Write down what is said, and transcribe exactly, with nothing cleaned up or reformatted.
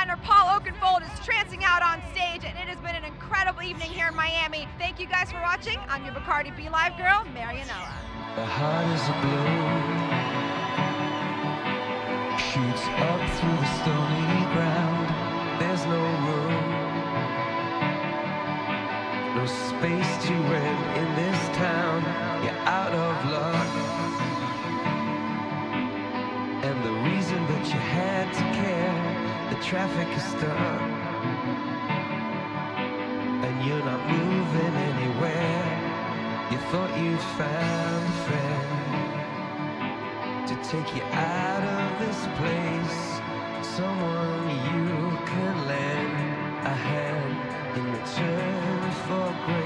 headliner Paul Oakenfold is trancing out on stage, and it has been an incredible evening here in Miami. Thank you guys for watching. I'm your Bacardi Be Live girl, Marianella. The heart is aglow, shoots up through the stony ground. There's no room, no space to rent in this town. You're out of luck, and the reason that you had to care, the traffic is stuck, and you're not moving anywhere. You thought you'd found a friend to take you out of this place, someone you can lend a hand in return for grace.